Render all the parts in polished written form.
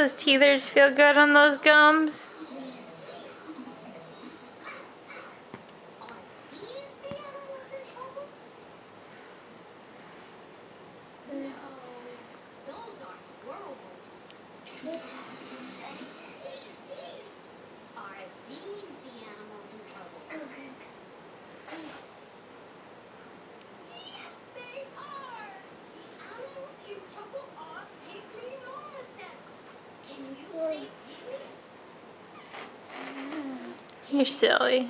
those teethers feel good on those gums? You're silly.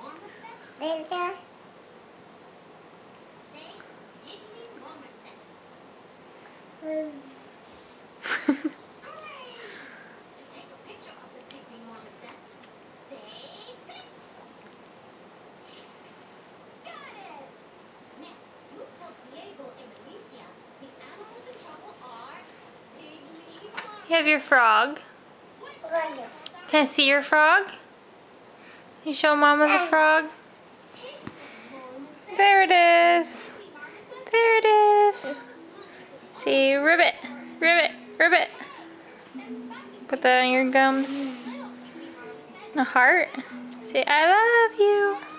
You have your frog. Can I see your frog? You show Mama the frog? There it is. There it is. See, ribbit, ribbit, ribbit. Put that on your gums. A heart. Say, I love you.